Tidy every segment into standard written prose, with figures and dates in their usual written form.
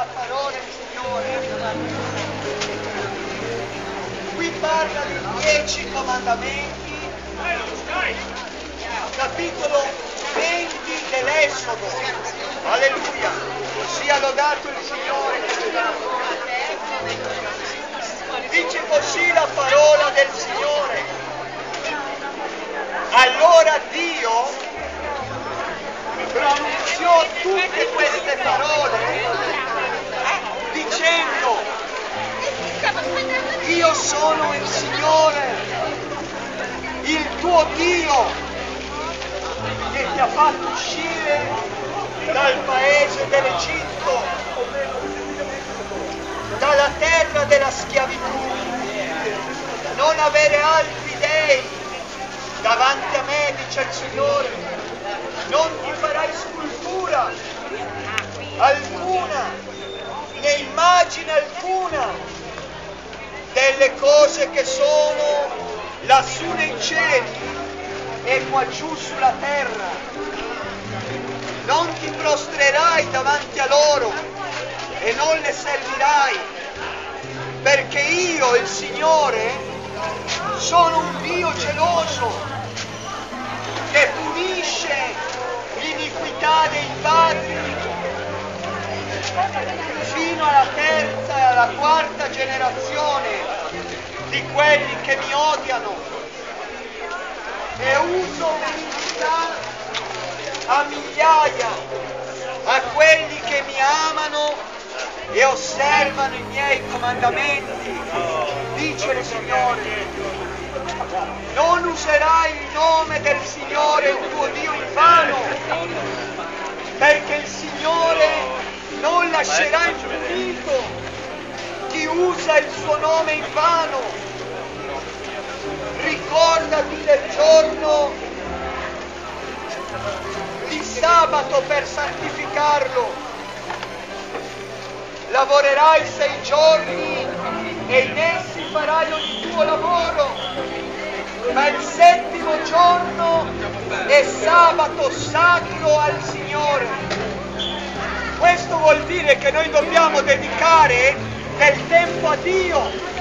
la parola del Signore. Qui parla dei 10 comandamenti, capitolo 20 dell'Esodo. Alleluia, sia lodato il Signore. Dice così la parola del Signore. Allora Dio pronunziò tutte queste parole dicendo: io sono il Signore, il tuo Dio, che ti ha fatto uscire dal paese dell'Egitto, dalla terra della schiavitù. Non avere altri dei davanti a me, dice il Signore. Non ti farai scultura alcuna, né immagine alcuna delle cose che sono lassù nei cieli e qua giù sulla terra. Non ti prostrerai davanti a loro e non le servirai, perché io, il Signore, sono un Dio geloso che punisce l'iniquità dei padri fino alla terza e alla quarta generazione di quelli che mi odiano, e uso l'iniquità a migliaia, a quelli che mi amano e osservano i miei comandamenti, dice il Signore. Non userai il nome del Signore, il tuo Dio, in vano, perché il Signore non lascerà impunito chi usa il suo nome in vano. Ricordati del giorno di sabato per santificarlo. Lavorerai 6 giorni e in essi farai ogni tuo lavoro, ma il 7° giorno è sabato sacro al Signore. Questo vuol dire che noi dobbiamo dedicare del tempo a Dio.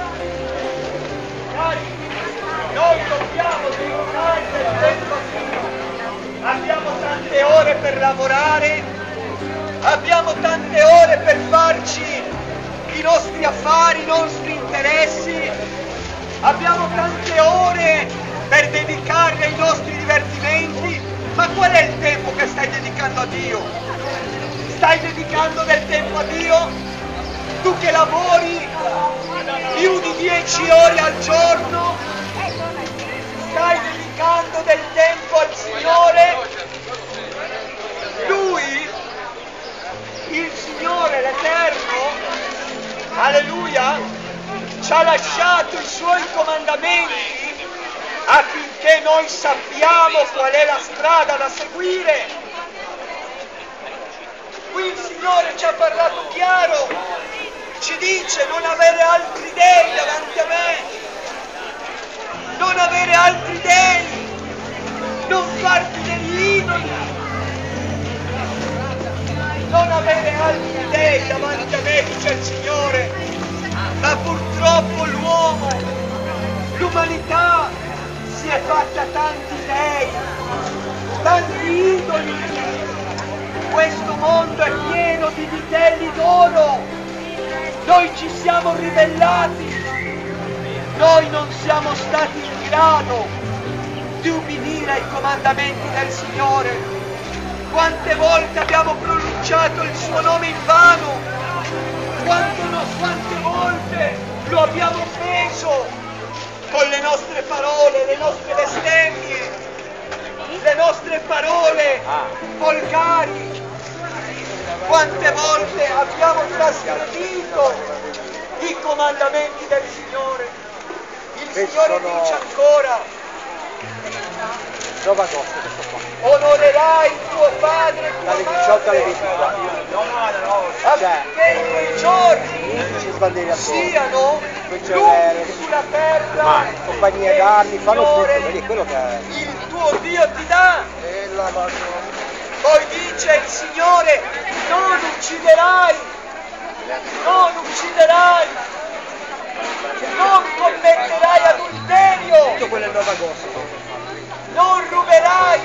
Noi dobbiamo dedicare del tempo a Dio. Abbiamo tante ore per lavorare, abbiamo tante ore per farci i nostri affari, i nostri interessi, abbiamo tante ore per dedicarli ai nostri divertimenti, ma qual è il tempo che stai dedicando a Dio? Stai dedicando del tempo a Dio? Tu che lavori più di 10 ore al giorno, stai dedicando del tempo al Signore? Lui, il Signore, l'Eterno, alleluia, ci ha lasciato i Suoi comandamenti affinché noi sappiamo qual è la strada da seguire. Qui il Signore ci ha parlato chiaro, ci dice: non avere altri dei davanti a me, non avere altri dei, non farti degli idoli, non avere altri dei davanti a me, dice il Signore. Ma purtroppo l'uomo, l'umanità si è fatta tanti dei, tanti idoli. Questo mondo è pieno di vitelli d'oro. Noi ci siamo ribellati, noi non siamo stati in grado di ubbidire ai comandamenti del Signore. Quante volte abbiamo pronunciato il suo nome in vano, quante volte lo abbiamo offeso con le nostre parole, le nostre bestemmie, le nostre parole volgari. Quante volte abbiamo trasgredito i comandamenti del Signore. Il Signore dice ancora: onorerai tuo padre e tua dalle 18 alle 24 affinché i tuoi giorni siano lunghi sulla terra. compagnie d'armi fanno tutto, vedi quello che è il tuo Dio ti dà. Poi dice il Signore: non ucciderai, non ucciderai, non commetterai adulterio, tutto quello è 9 agosto. non ruberai,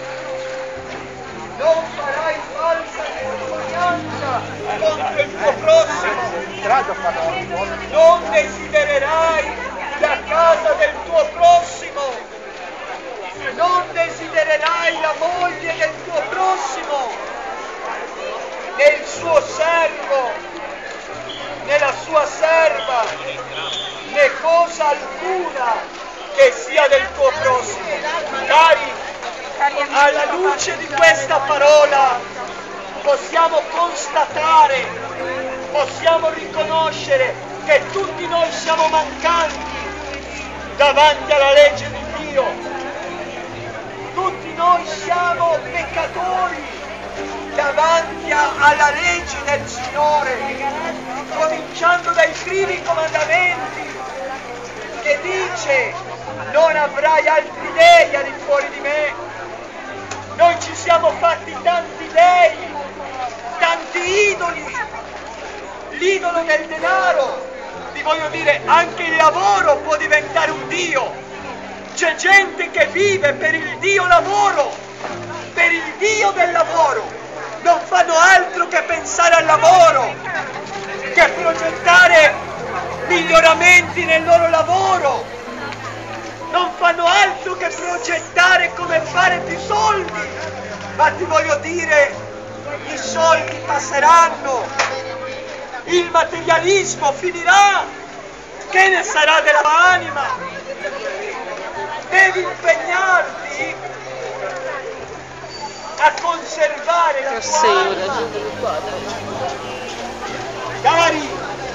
non farai falsa testimonianza contro il tuo prossimo, non desidererai la casa del tuo prossimo, non desidererai la moglie del tuo prossimo, né il suo servo, né la sua serva, né cosa alcuna che sia del tuo prossimo. Cari, alla luce di questa parola possiamo constatare, possiamo riconoscere che tutti noi siamo mancanti davanti alla legge di Dio. Tutti noi siamo peccatori davanti alla legge del Signore, cominciando dai primi comandamenti che dice: non avrai altri dei al di fuori di me. Noi ci siamo fatti tanti dei, tanti idoli, l'idolo del denaro. Vi voglio dire, anche il lavoro può diventare un Dio. C'è gente che vive per il Dio lavoro, per il Dio del lavoro. Non fanno altro che pensare al lavoro, che progettare miglioramenti nel loro lavoro. Non fanno altro che progettare come fare più soldi. Ma ti voglio dire, i soldi passeranno, il materialismo finirà. Che ne sarà della tua anima? Devi impegnarti a conservare la tua anima. Cari,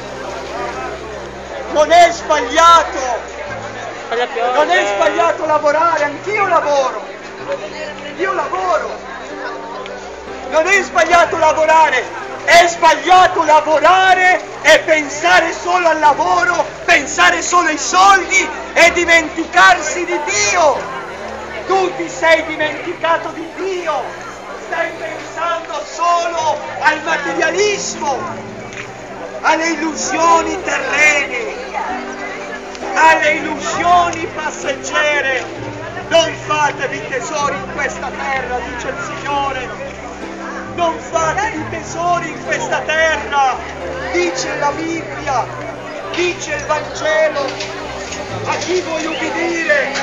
non è sbagliato, non è sbagliato lavorare, anch'io lavoro, io lavoro, non è sbagliato lavorare, è sbagliato lavorare e pensare solo al lavoro, pensare solo ai soldi e dimenticarsi di Dio. Tu ti sei dimenticato di Dio, stai pensando solo al materialismo, alle illusioni terrene, alle illusioni passeggere. Non fatevi tesori in questa terra, dice il Signore. Non fatevi tesori in questa terra, dice la Bibbia, dice il Vangelo. A chi vuoi ubbidire?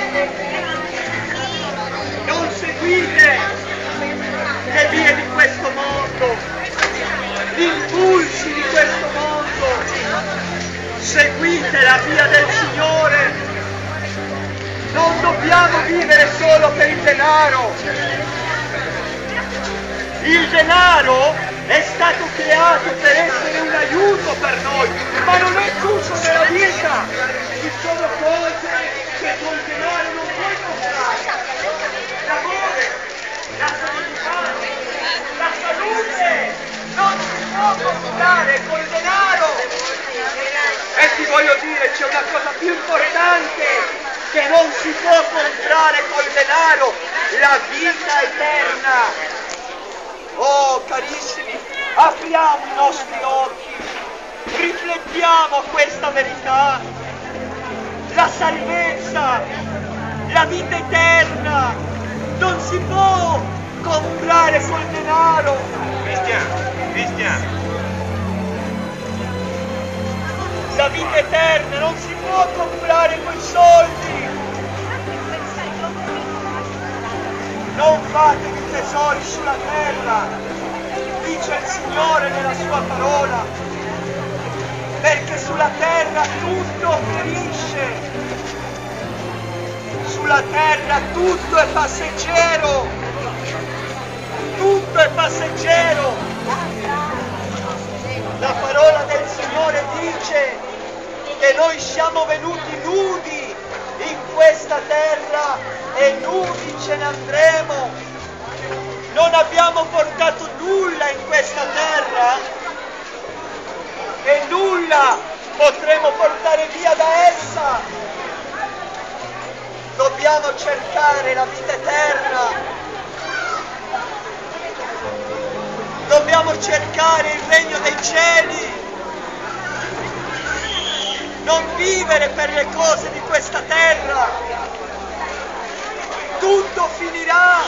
Non seguite le vie di questo mondo, gli impulsi di questo mondo. Seguite la via del Signore. Non dobbiamo vivere solo per il denaro. Il denaro è stato creato per essere un aiuto per noi, ma non è tutto nella vita. Ci sono cose che col denaro non puoi comprare. L'amore, la sanità, la salute non si può comprare col denaro. E ti voglio dire, c'è una cosa più importante che non si può comprare col denaro: la vita eterna. Oh carissimi, apriamo i nostri occhi, riflettiamo a questa verità. La salvezza, la vita eterna non si può comprare col denaro. Cristiano. La vita eterna non si può comprare coi soldi. Non fatevi tesori sulla terra, dice il Signore nella sua parola, perché sulla terra tutto perisce, sulla terra tutto è passeggero, tutto è passeggero. La parola del Signore dice che noi siamo venuti nudi in questa terra e nudi ce ne andremo. Non abbiamo portato nulla in questa terra e nulla potremo portare via da essa. Dobbiamo cercare la vita eterna, dobbiamo cercare il regno dei cieli. non vivere per le cose di questa terra. Tutto finirà.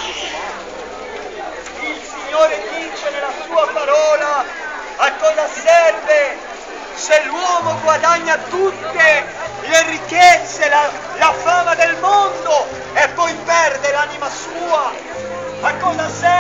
Il Signore dice nella sua parola: a cosa serve se l'uomo guadagna tutte le ricchezze, la fama del mondo e poi perde l'anima sua? A cosa serve